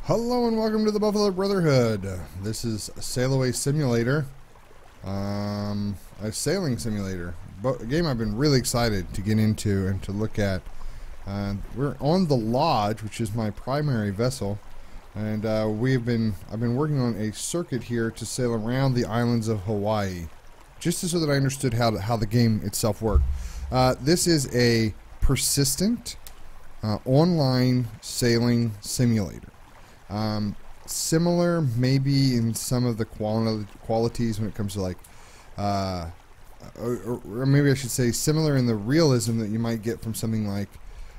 Hello and welcome to the Brotherhood. This is a Sailaway simulator, a sailing simulator, a game I've been really excited to get into and to look at. We're on the Lodge, which is my primary vessel, and I've been working on a circuit here to sail around the islands of Hawaii, just so that I understood how the game itself worked. This is a persistent online sailing simulator. Similar maybe in some of the qualities when it comes to like or maybe I should say similar in the realism that you might get from something like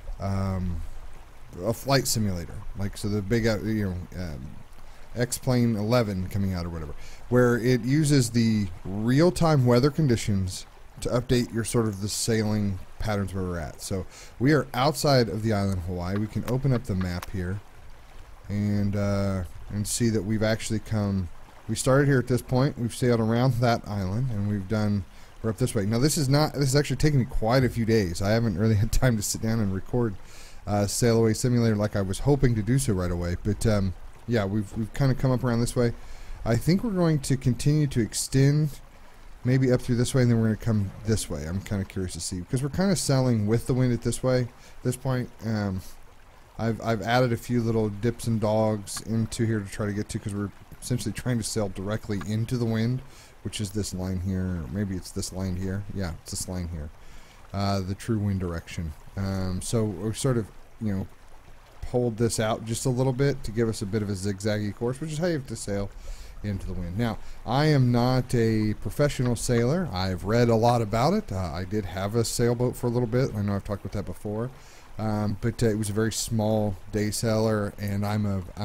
a flight simulator, like so the big X-Plane 11 coming out or whatever, where it uses the real-time weather conditions to update your sort of the sailing patterns where we're at. So we are outside of the island of Hawaii. We can open up the map here and see that we've actually come. We started here at this point. We've sailed around that island, and we're up this way. Now this is actually taking me quite a few days. I haven't really had time to sit down and record Sailaway Simulator like I was hoping to do so right away. But yeah, we've kind of come up around this way. I think we're going to continue to extend maybe up through this way, and then we're going to come this way. I'm kind of curious to see, because we're kind of sailing with the wind at this point. I've added a few little dips and dogs into here to try to get to, because we're essentially trying to sail directly into the wind, which is this line here, or maybe it's this line here. Yeah, it's this line here, the true wind direction. So we're sort of, pulled this out just a little bit to give us a bit of a zigzaggy course, which is how you have to sail into the wind. Now, I am not a professional sailor. I've read a lot about it. I did have a sailboat for a little bit. I know I've talked about that before. But it was a very small day sailor, and I'm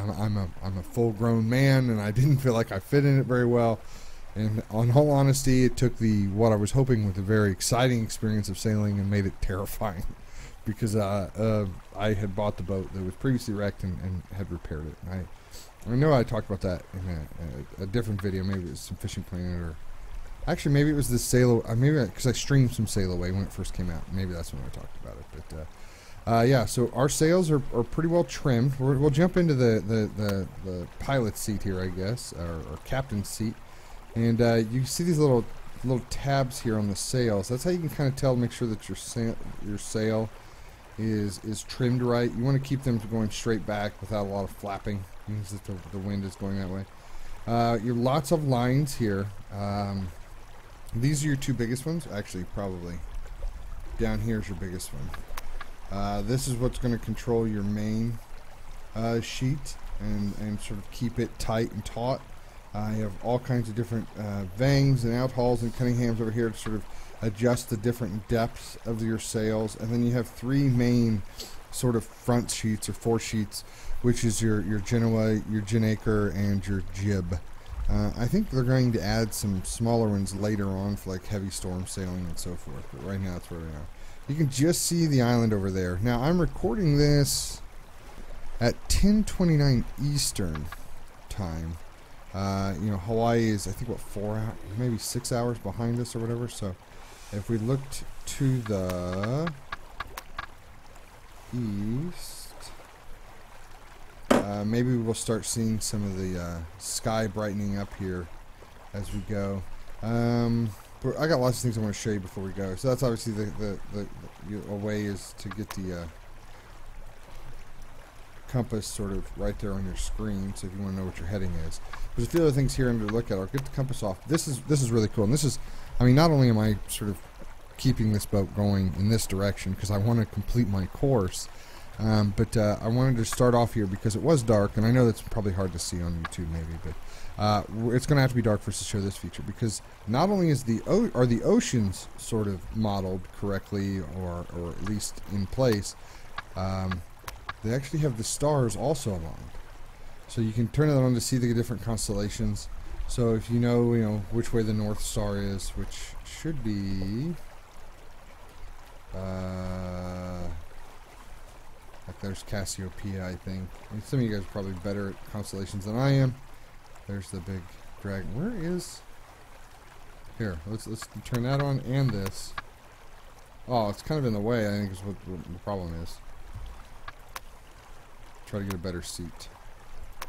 a full-grown man, and I didn't feel like I fit in it very well. And on whole honesty, it took what I was hoping was a very exciting experience of sailing and made it terrifying, because I had bought the boat that was previously wrecked and had repaired it. I know I talked about that in a different video. Maybe it was some Fishing Planet, or actually maybe it was the Sailaway. Maybe because I streamed some Sailaway when it first came out. Maybe that's when I talked about it. But yeah, so our sails are pretty well trimmed. We'll jump into the pilot's seat here, I guess, or captain's seat, and you see these little tabs here on the sails. That's how you can kind of tell, make sure that your sail is trimmed right. You want to keep them going straight back without a lot of flapping, means that the wind is going that way. Your lots of lines here. These are your two biggest ones. Actually, probably down here is your biggest one. This is what's going to control your main sheet and sort of keep it tight and taut. You have all kinds of different vangs and outhauls and Cunninghams over here to sort of adjust the different depths of your sails. And then you have three main sort of front sheets, or four sheets, which is your Genoa, your Genacre, and your jib. I think they're going to add some smaller ones later on for like heavy storm sailing and so forth. But right now, that's where we are. You can just see the island over there. Now, I'm recording this at 10:29 Eastern time. Hawaii is, I think, what, 4 hours, maybe 6 hours behind us or whatever. So if we looked to the east, maybe we'll start seeing some of the sky brightening up here as we go. But I got lots of things I want to show you before we go. So that's obviously a way is to get the compass sort of right there on your screen. So if you want to know what your heading is, there's a few other things here I'm going to look at. I'll get the compass off. This is really cool, and this is, I mean, not only am I sort of keeping this boat going in this direction because I want to complete my course, but I wanted to start off here because it was dark, and I know that's probably hard to see on YouTube maybe, but it's going to have to be dark for us to show this feature, because not only is are the oceans sort of modeled correctly, or at least in place, they actually have the stars also aligned. So you can turn it on to see the different constellations. So if you know which way the North Star is, which should be like there's Cassiopeia, I think. And some of you guys are probably better at constellations than I am. There's the big dragon. Where is? Here, let's turn that on and this. Oh, it's kind of in the way, I think, is what the problem is. Try to get a better seat.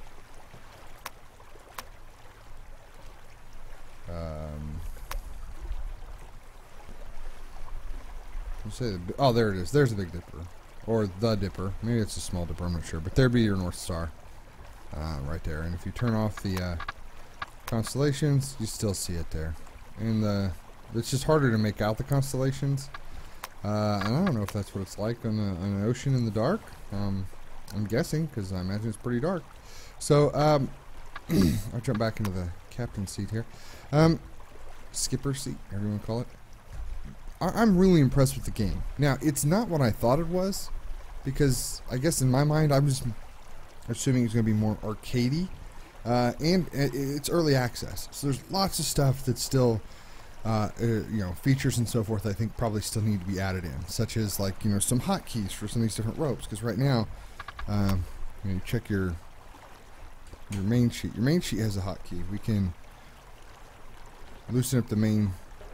Oh, there it is. There's a Big Dipper. Or the Dipper. Maybe it's a small dipper, I'm not sure. But there'd be your North Star. Right there. And if you turn off the constellations, you still see it there. And it's just harder to make out the constellations. And I don't know if that's what it's like on an ocean in the dark. I'm guessing, because I imagine it's pretty dark. So, I'll jump back into the captain's seat here. Skipper seat, whatever you want to call it. I'm really impressed with the game. Now, it's not what I thought it was, because I guess in my mind, I'm just assuming it's going to be more arcadey. And it's early access, so there's lots of stuff that's still, you know, features and so forth I think probably still need to be added in, such as, like, you know, some hotkeys for some of these different ropes, because right now, you check your main sheet. Your main sheet has a hotkey. We can loosen up the main.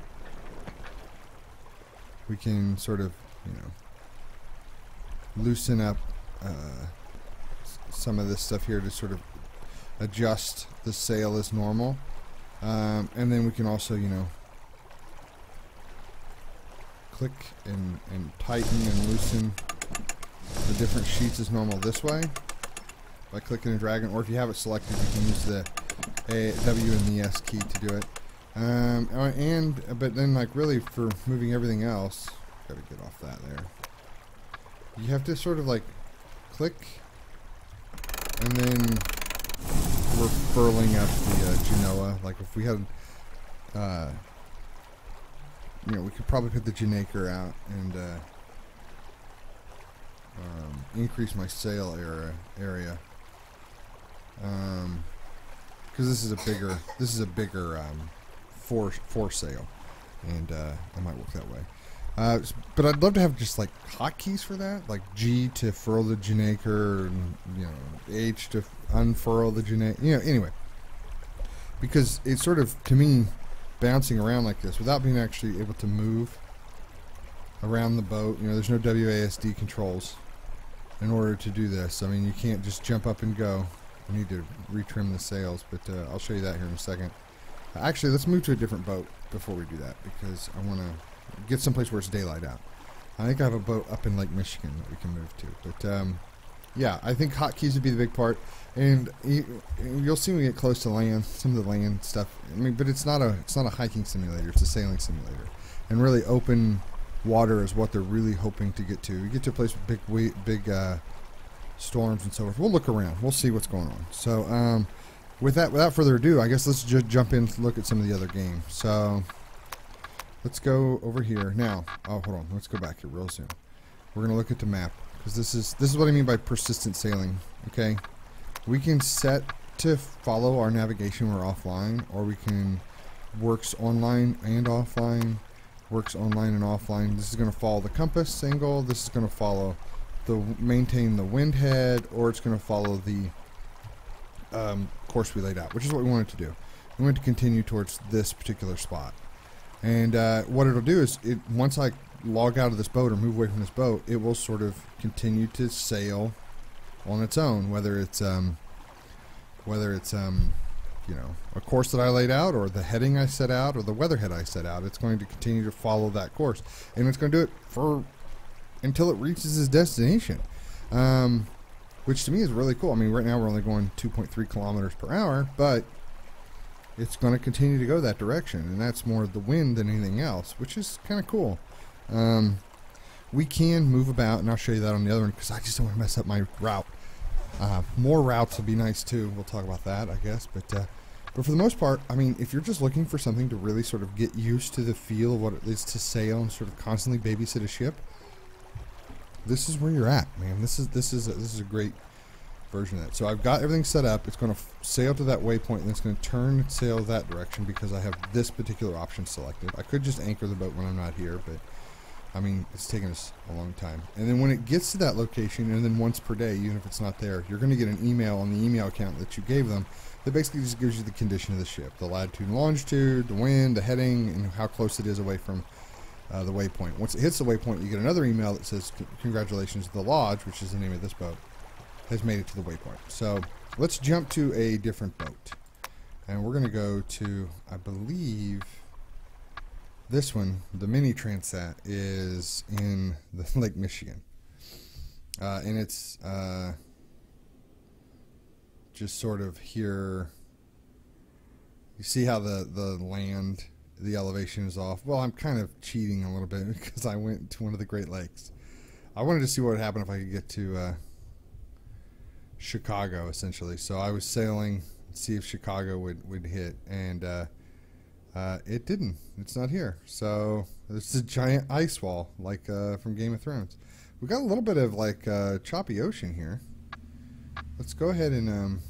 We can sort of, you know, loosen up some of this stuff here to sort of adjust the sail as normal. And then we can also, you know, click and tighten and loosen the different sheets as normal this way by clicking and dragging, or if you have it selected, you can use the W and the S key to do it. But then, like, really for moving everything else, gotta get off that there. You have to sort of like click, and then we're furling up the Genoa. Like if we had, you know, we could probably put the Janaker out and increase my sail area. Because this is a bigger foresail, and that might work that way. But I'd love to have just like hotkeys for that, like G to furl the Janaker, and, you know, H to unfurl the Janaker. You know, anyway, because it's sort of, to me, bouncing around like this without being actually able to move around the boat. You know, there's no WASD controls in order to do this. I mean, you can't just jump up and go. I need to retrim the sails, but I'll show you that here in a second. Actually, let's move to a different boat before we do that, because I want to get someplace where it's daylight out. I think I have a boat up in Lake Michigan that we can move to. But yeah, I think hotkeys would be the big part, and you'll see when we get close to land, some of the land stuff. I mean, but it's not a hiking simulator; it's a sailing simulator, and really open water is what they're really hoping to get to. You get to a place with big storms and so forth. We'll look around. We'll see what's going on. So without further ado, I guess let's just jump in to look at some of the other games. So let's go over here now. Oh, hold on. Let's go back here real soon. We're gonna look at the map, because this is what I mean by persistent sailing. Okay, we can set to follow our navigation when we're offline, or we can works online and offline. Works online and offline. This is going to follow the compass angle. This is going to follow maintain the wind head, or it's going to follow the course we laid out, which is what we wanted to do. We want to continue towards this particular spot. And what it'll do is, once I log out of this boat or move away from this boat, it will sort of continue to sail on its own, whether it's you know, a course that I laid out, or the heading I set out, or the weatherhead I set out. It's going to continue to follow that course, and it's going to do it until it reaches its destination, which to me is really cool. I mean, right now we're only going 2.3 kilometers per hour, but it's going to continue to go that direction, and that's more the wind than anything else, which is kind of cool. We can move about, and I'll show you that on the other one, because I just don't want to mess up my route. More routes would be nice too. We'll talk about that, I guess. But for the most part, I mean, if you're just looking for something to really sort of get used to the feel of what it is to sail and sort of constantly babysit a ship, this is where you're at, man. This is a great version of that. So I've got everything set up. It's going to sail to that waypoint, and it's going to turn and sail that direction because I have this particular option selected. I could just anchor the boat when I'm not here, but I mean, it's taking us a long time. And then when it gets to that location, and then once per day, even if it's not there, you're going to get an email on the email account that you gave them that basically just gives you the condition of the ship, the latitude and longitude, the wind, the heading, and how close it is away from the waypoint. Once it hits the waypoint, you get another email that says, congratulations, the Lodge, which is the name of this boat, has made it to the waypoint. So let's jump to a different boat. And we're going to go to, I believe, this one, the mini Transat, is in the Lake Michigan. And it's just sort of here. You see how the land, the elevation is off? Well, I'm kind of cheating a little bit because I went to one of the Great Lakes. I wanted to see what would happen if I could get to Chicago, essentially. So I was sailing to see if Chicago would hit, and it didn't. It's not here. So it's a giant ice wall, like from Game of Thrones. We got a little bit of like choppy ocean here. Let's go ahead and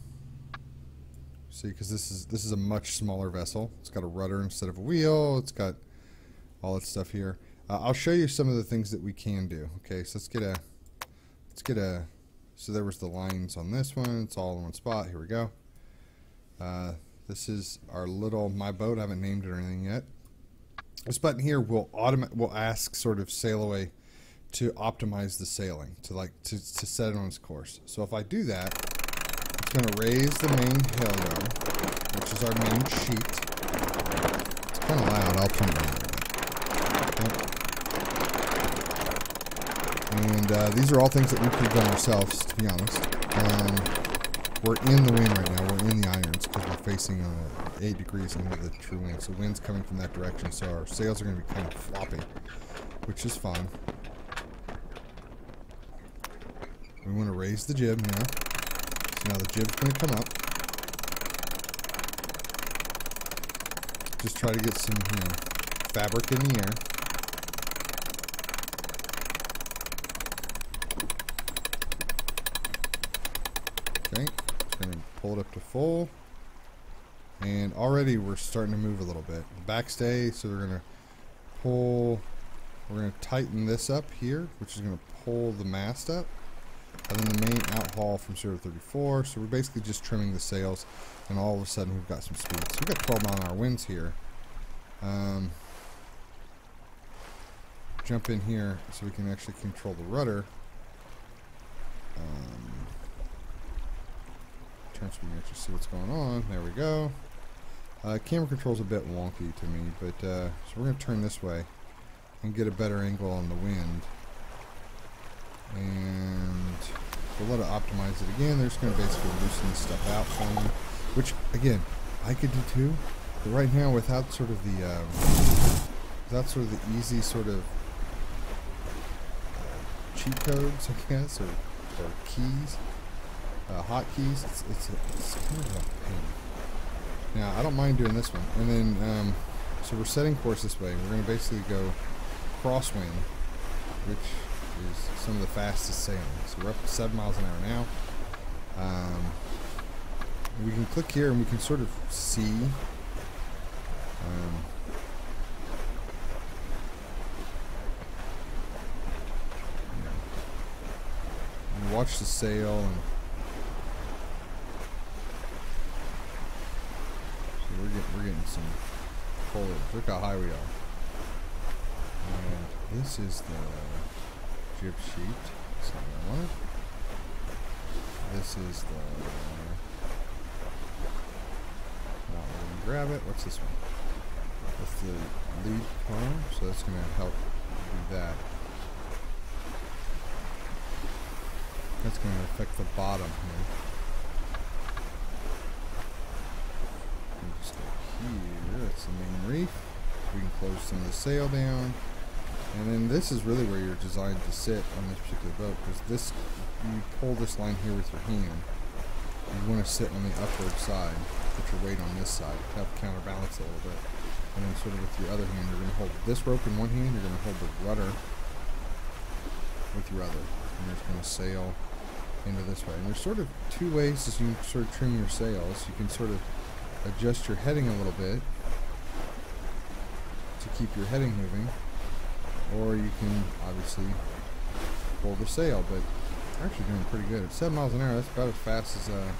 see, because this is a much smaller vessel. It's got a rudder instead of a wheel. It's got all that stuff here. I'll show you some of the things that we can do. Okay, so let's get a. So there was the lines on this one. It's all in one spot. Here we go. This is our little my boat. I haven't named it or anything yet. This button here will ask sort of Sailaway to optimize the sailing, to set it on its course. So if I do that, it's going to raise the main halyard, which is our main sheet. It's kind of loud. I'll turn it down a little bit. Okay. And these are all things that we could have done ourselves, to be honest. We're in the wind right now. We're in the irons because we're facing 8 degrees into the true wind. So wind's coming from that direction. So our sails are going to be kind of floppy, which is fine. We want to raise the jib now. So now the jib's going to come up. Just try to get some, fabric in the air. Okay, just going to pull it up to full. And already we're starting to move a little bit. The backstay, so we're going to pull, we're going to tighten this up here, which is going to pull the mast up. And then the main outhaul from 0 to 34. So we're basically just trimming the sails, and all of a sudden we've got some speed. So we've got 12 mile-an-hour winds here. Jump in here so we can actually control the rudder. Turn so we can actually see what's going on. There we go. Camera control's a bit wonky to me, but so we're going to turn this way and get a better angle on the wind. And we'll let it optimize it again. They're just going to basically loosen this stuff out for me, which again I could do too, but right now without sort of the easy sort of cheat codes, I guess, or keys, hotkeys. It's kind of a pain. Now I don't mind doing this one, and then so we're setting course this way. We're going to basically go crosswind, which is some of the fastest sailing. So we're up to 7 miles an hour now. We can click here and we can sort of see and watch the sail, and so we're getting some foliage. Look how high we are. And this is the jib sheet. So this is the now we're gonna grab it. What's this one? That's the lead column, so that's gonna help do that. That's gonna affect the bottom here. Just go here, that's the main reef. We can close some of the sail down. And then this is really where you're designed to sit on this particular boat, because this, you pull this line here with your hand. You want to sit on the upward side, put your weight on this side, to help counterbalance it a little bit. And then sort of with your other hand, you're going to hold this rope in one hand, you're going to hold the rudder with your other. And you're just going to sail into this way. And there's sort of two ways as you sort of trim your sails. You can sort of adjust your heading a little bit to keep your heading moving. Or you can obviously pull the sail, but we're actually doing pretty good. At 7 miles an hour, that's about as fast as there's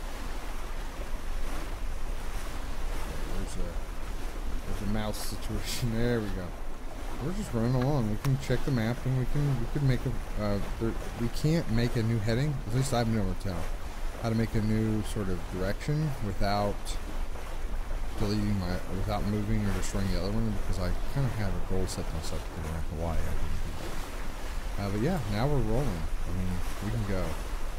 a mouse situation. There we go. We're just running along. We can check the map, and we could make a we can't make a new heading. At least I've been able to tell how to make a new sort of direction without deleting without moving or destroying the other one, because I kind of have a goal set to myself to figure out why I didn't do that. But yeah, now we're rolling. I mean, we can go.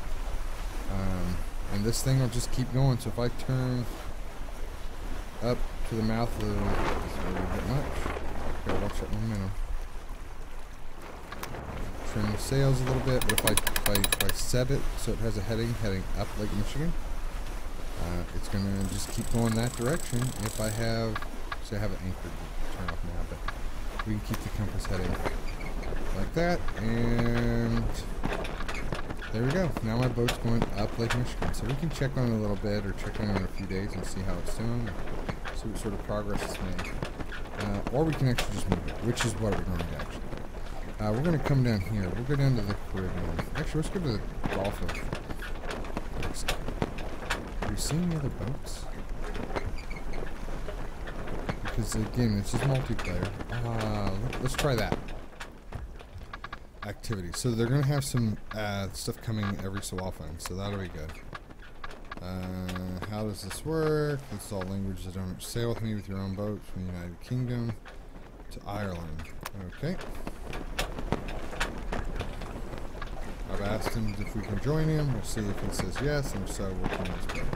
And this thing will just keep going. So if I turn up to the mouth of it's a little bit much. Gotta watch that momentum. Trim the sails a little bit, but if I set it so it has a heading up Lake Michigan, it's gonna just keep going that direction. If I have, see, I have it anchored to turn off now, but we can keep the compass heading like that, and there we go. Now my boat's going up Lake Michigan, so we can check on it a little bit, or check on it in a few days and see how it's doing, see what sort of progress it's made. Or we can actually just move it, which is what we're going to actually do. We're going to come down here. We'll go down to the Caribbean. Actually, let's go to the Gulf of Mexico. Have you seen the other boats? Because again, it's just multiplayer. Let's try that activity. So they're going to have some stuff coming every so often, so that'll be good. How does this work? It's all languages that don't sail with me with your own boats from the United Kingdom to Ireland. Okay. I've asked him if we can join him. We'll see if he says yes, and if so, we'll come this way.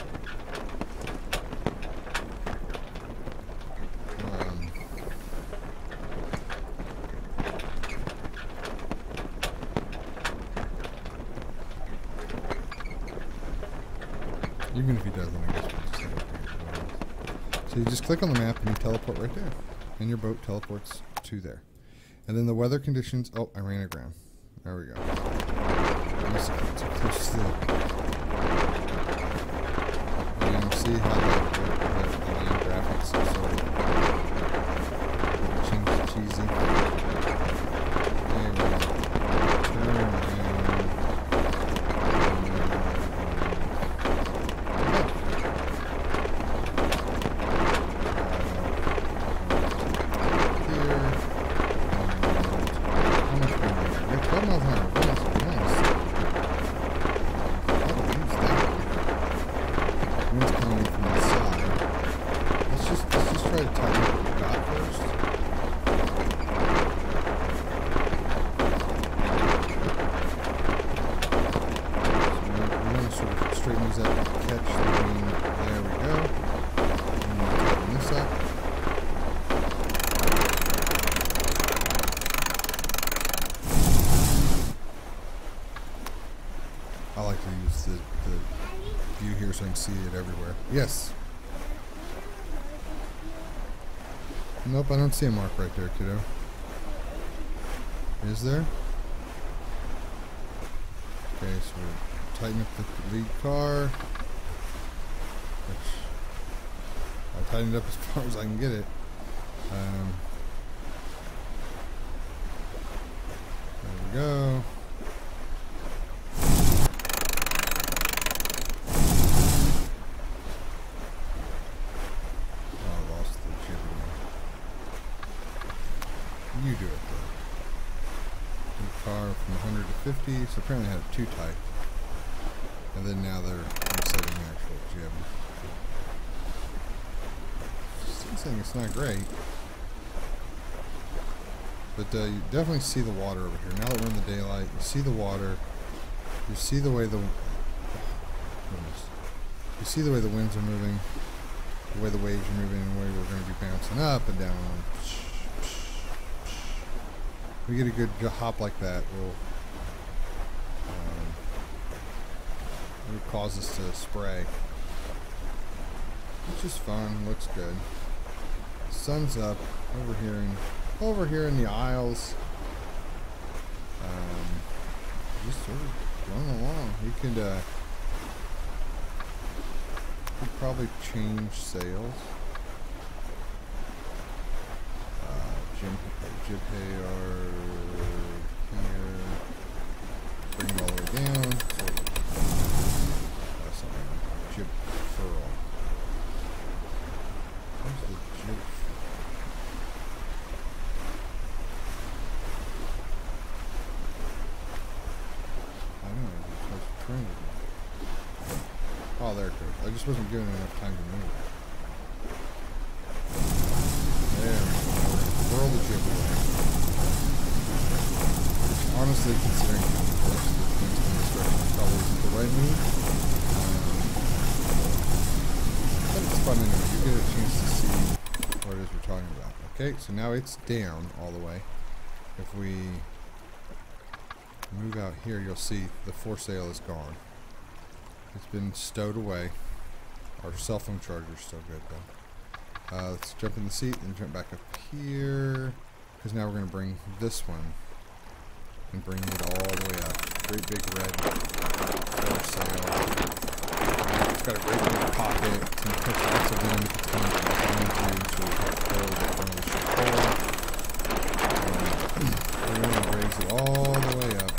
Even if he doesn't, I guess we'll just head up here. So you just click on the map and you teleport right there. And your boat teleports to there. And then the weather conditions... Oh, I ran aground. There we go. I must have kept too close to the... And you see how the land graphics are sort of cheesy. There we go. Turn around. I like to use the view here so I can see it everywhere. Yes. Nope, I don't see a mark right there, kiddo. Is there? Okay, so we're tightening up the lead car. Which I tightened up as far as I can get it. There we go. You do it though. New car from 100 to 50, so apparently I had it too tight. And then now they're resetting the actual jib. Still saying it's not great. But you definitely see the water over here. Now that we're in the daylight, you see the water. You see the way the you see the way the winds are moving, the way the waves are moving, and the way we're going to be bouncing up and down. We get a good hop like that, it'll cause us to spray. Which is fun, looks good. Sun's up over here in the Isles. Just sort of going along. You could probably change sails. Jib hay are here. Bring them all the way down. Jib furl. Where's the jib? I don't know. It's supposed to turn it. Oh, there it goes. I just wasn't giving enough time to move. hurl the jib away. Honestly, considering how much the wind's coming this direction, probably isn't the right move. But it's fun anyway. You get a chance to see what it is we're talking about. Okay, so now it's down all the way. If we move out here, you'll see the foresail is gone. It's been stowed away. Our cell phone charger is still good though. Let's jump in the seat and jump back up here, because now we're going to bring this one and bring it all the way up. Great big red foresail. It's got a great big pocket. It's going to catch lots of wind. It's going to behind you, so we have to hold the front of the ship forward. We're going to raise it all the way up.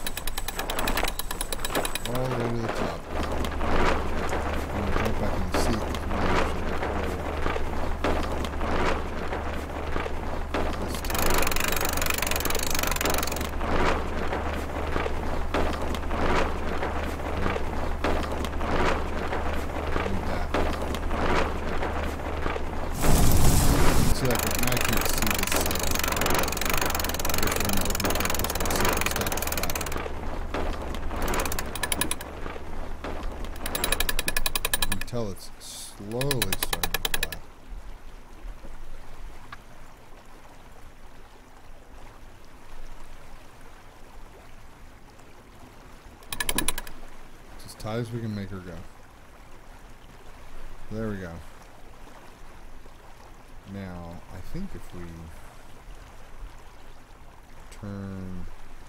All the way to the top. I'm going to jump back in the seat because we usually hold this top. Like that. See, like, now I can't see this sail. Tell it's slowly starting to flap. It's as tight as we can make her go. There we go. Now, I think if we turn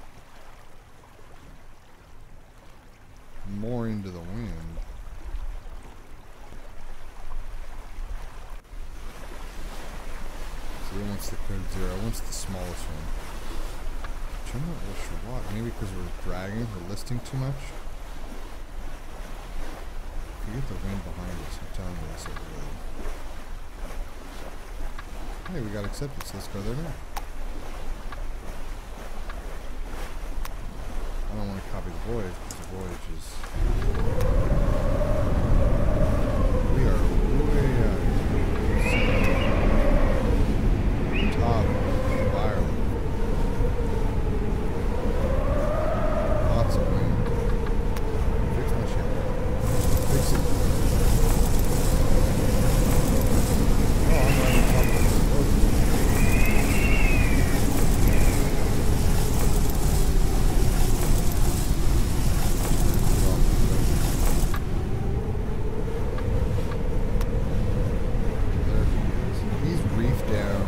more into the wind, once the code 0, once the smallest one. Which I'm not really sure why. Maybe because we're dragging, we're listing too much. If you get the wind behind us, I'm telling you this really. Hey, we got acceptance. Let's go there now. I don't want to copy the voyage because the voyage is. We are way out here. Top of Ireland. Lots of wind. Fix my ship. Fix it. Oh, I'm right on top of the boat. There he is. He's reefed down.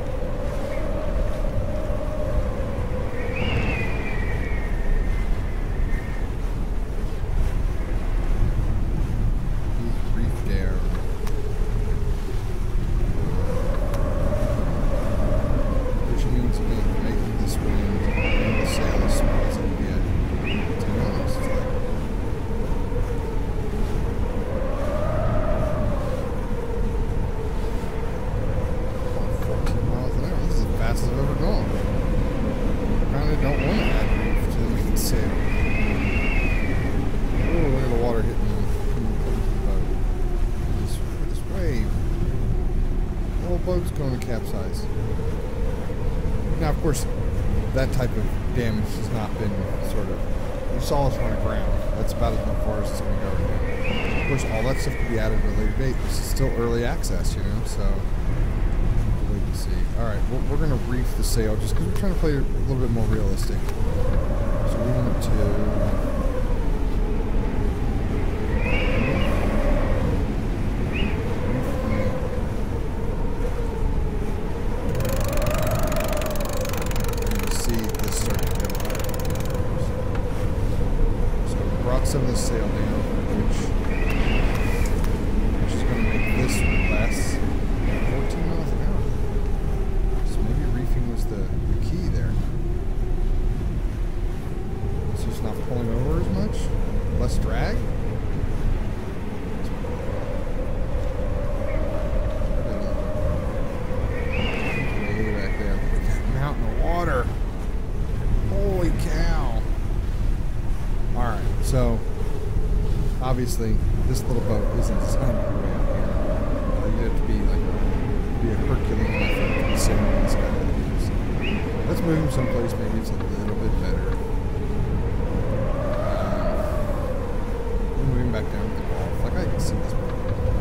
Boat's going to capsize. Now, of course, that type of damage has not been sort of. You saw us run aground. That's about as far as it's going to go right now. Of course, all that stuff can be added at a later date. This is still early access, you know, so wait and see. All right, we're going to reef the sail just because we're trying to play it a little bit more realistic. So we want to. Some of the sail down, which is going to make this less 14 miles an hour. So maybe reefing was the key there. It's just not pulling over as much, less drag. Way back there, look at that mountain of water. Holy cow! All right, so obviously this little boat isn't designed to be way out here. You have to be like a Herculean effort. same with this guy. Let's move him someplace maybe it's a little bit better. We'll move him back down to the wall. Like I can see this one.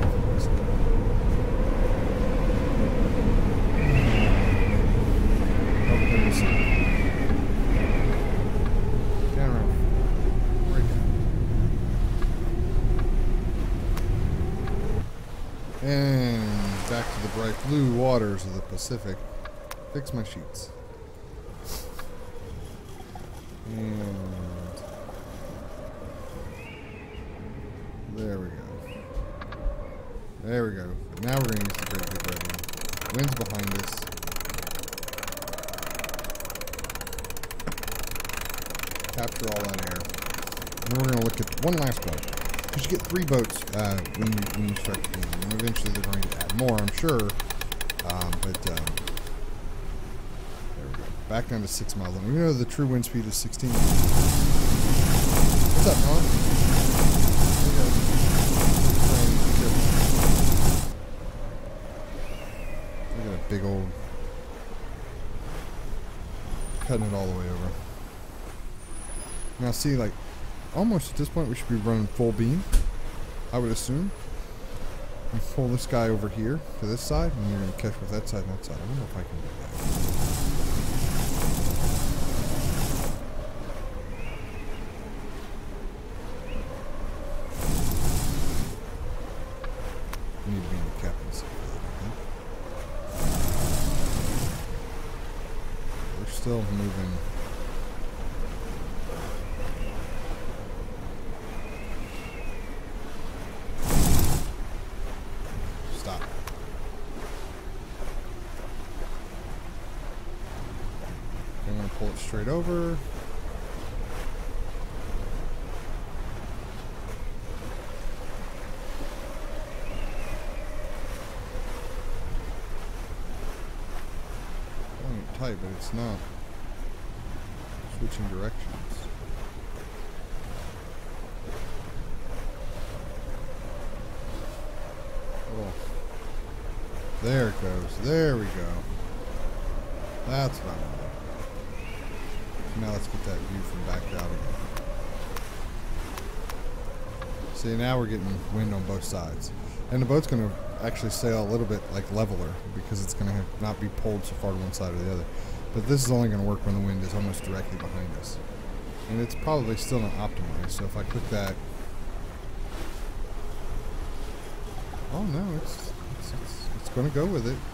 Down around. Right down. And back to the bright blue waters of the Pacific. Fix my sheets. And there we go. There we go. Now we're going to use the great big red one. Wind's behind us. Capture all that air. And then we're going to look at one last boat. Because you get 3 boats when you start the game. And eventually they're going to add more, I'm sure. There we go. Back down to 6 miles. And we know the true wind speed is 16. What's up, Ron? Look at that big old... Cutting it all the way over. Now see, like, almost at this point we should be running full beam, I would assume. And pull this guy over here to this side, and you're going to catch with that side and that side. I wonder if I can do that. You need to be in the captain's seat for that, I think. We're still moving. Pull it straight over. Pulling it tight, but it's not. Switching directions. Oh. There it goes. There we go. That's what I want. Now let's get that view from back out again. See, now we're getting wind on both sides. And the boat's going to actually sail a little bit like leveler because it's going to not be pulled so far to one side or the other. But this is only going to work when the wind is almost directly behind us. And it's probably still not optimized, so if I click that... Oh no, it's going to go with it.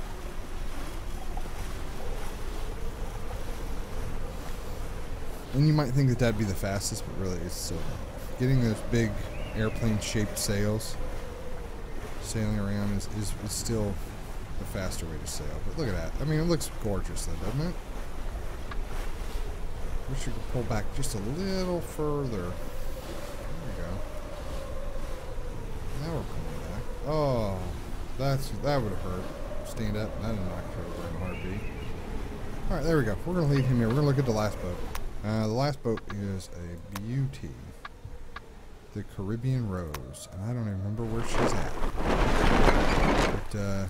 And you might think that that'd be the fastest, but really it's still getting those big airplane-shaped sails sailing around is still the faster way to sail. But look at that. I mean, it looks gorgeous, though, doesn't it? Wish you could pull back just a little further. There we go. Now we're pulling back. Oh, that would have hurt. Stand up. That didn't knock her over in a heartbeat. All right, there we go. We're gonna leave him here. We're gonna look at the last boat. The last boat is a beauty. The Caribbean Rose. And I don't even remember where she's at. But,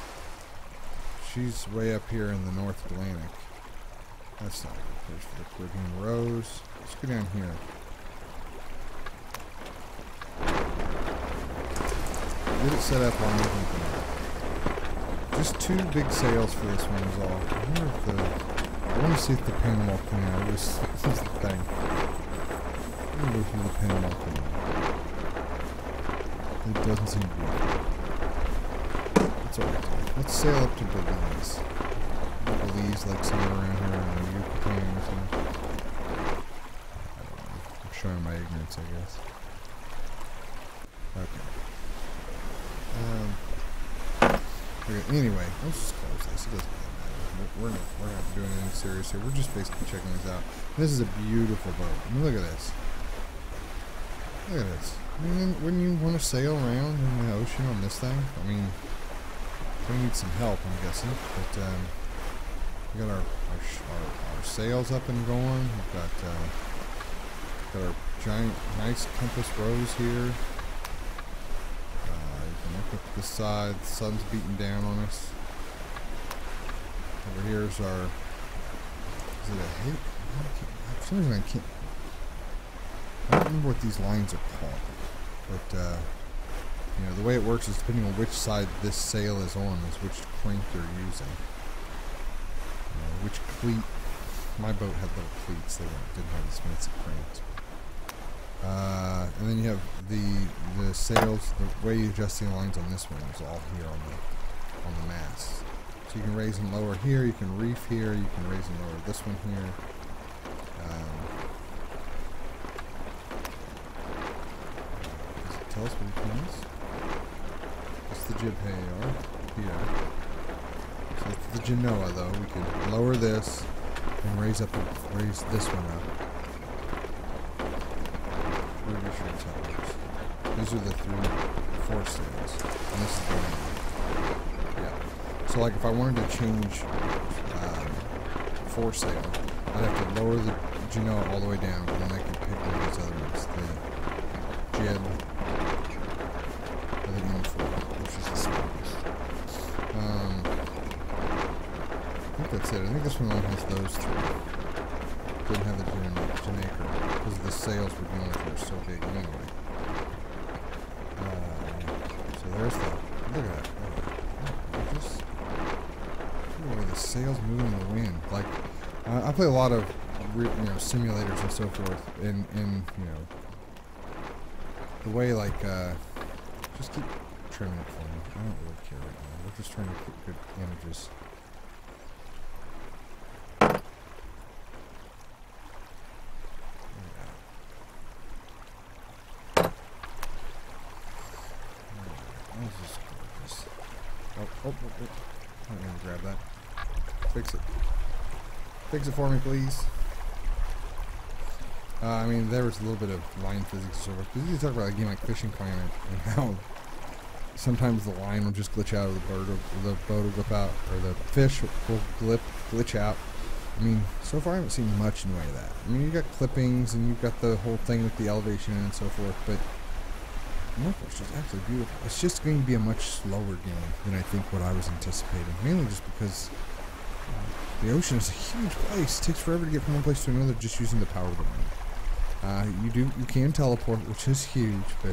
she's way up here in the North Atlantic. That's not a good place for the Caribbean Rose. Let's go down here. Get it set up on everything. Just 2 big sails for this one is all. I wonder if I want to see if the Panama Canal is the thing. I'm going to go through the Panama Canal. It doesn't seem to be. It's alright. Let's sail up to Belize. Belize, like somewhere around here in the Yucatan or something. I don't know. I'm showing my ignorance, I guess. Okay. Anyway, let's just close this. It doesn't really matter. We're not doing anything serious here. We're just basically checking this out. This is a beautiful boat. I mean, look at this. Look at this. I mean, wouldn't you want to sail around in the ocean on this thing? I mean, we need some help, I'm guessing. But we got our sails up and going. We've got our giant, nice compass rose here. Look at the side, the sun's beating down on us. over here is our, is it a hate? For some reason I can't, I don't remember what these lines are called, but you know, the way it works is depending on which side this sail is on is which crank you're using. Which cleat. My boat had little cleats. They didn't have these fancy cranks. And then you have the sails. The way you adjust the lines on this one is all here on the mast. So you can raise and lower here. You can reef here. You can raise and lower this one here. Does it tell us what it means? It's the jib halyard here. So it's the genoa though. We can lower this and raise this one up. Pretty sure that's how it works. These are the 3 foresails, and this is the one. Yeah. So like if I wanted to change foresail, I'd have to lower the genoa all the way down, and then I could pick one of these other ones, the jib, or the infore, which is the smallest. I think that's it. I think this one only has those 3. Didn't have the Janaker because the sails would be only if they're so big anyway. So there's that. Look at that. Oh, just look at where the sails move in the wind. Like I play a lot of simulators and so forth, and you know the way like just keep trimming it for me. I don't really care right now. We're just trying to get good images. Oh, I'm going to grab that. Fix it. Fix it for me, please. I mean, there was a little bit of line physics and so forth. Because you talk about a game like Fishing Planet and how sometimes the line will just glitch out, or the boat will glip out, or the fish will glitch out. I mean, so far I haven't seen much in the way of that. I mean, you got clippings and you've got the whole thing with the elevation and so forth, but Northwest is absolutely beautiful. It's just going to be a much slower game than I think what I was anticipating. Mainly just because the ocean is a huge place. It takes forever to get from one place to another just using the power of the wind. You can teleport, which is huge, but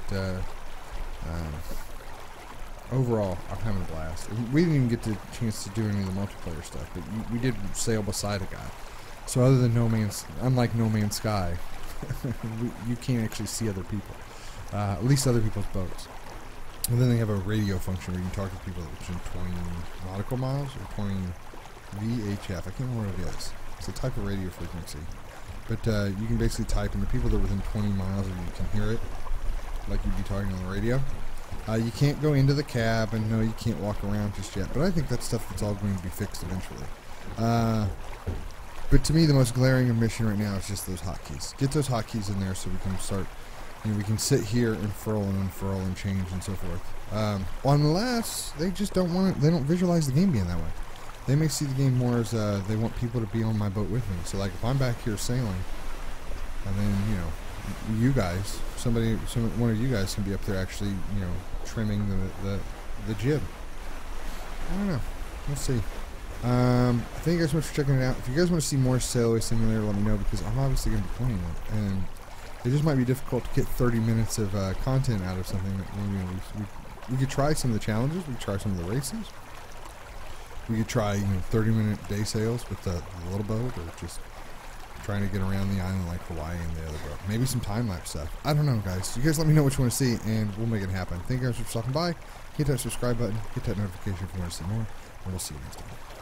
overall, I'm having a blast. We didn't even get the chance to do any of the multiplayer stuff, but we did sail beside a guy. So other than unlike No Man's Sky, you can't actually see other people. At least other people's boats. And then they have a radio function where you can talk to people within 20 nautical miles or 20 VHF. I can't remember what it is. It's a type of radio frequency. But you can basically type, and the people that are within 20 miles of you can hear it, like you'd be talking on the radio. You can't go into the cab, and no, you can't walk around just yet. But I think that's stuff that's all going to be fixed eventually. But to me, the most glaring omission right now is just those hotkeys. Get those hotkeys in there so we can start. We can sit here and furl and unfurl and change and so forth. Unless they just don't want it, they don't visualize the game being that way. They may see the game more as they want people to be on my boat with me. So like if I'm back here sailing, and then you guys, one of you guys can be up there actually trimming the jib. I don't know. We'll see. Thank you guys so much for checking it out. If you guys want to see more Sailaway Simulator, let me know, because I'm obviously going to be playing it, and it just might be difficult to get 30 minutes of content out of something that we could try some of the challenges. We could try some of the races. We could try 30-minute day sails with the little boat, or just trying to get around the island like Hawaii and the other boat. Maybe some time-lapse stuff. I don't know, guys. You guys let me know what you want to see, and we'll make it happen. Thank you guys for stopping by. Hit that subscribe button. Hit that notification if you want to see more, and we'll see you next time.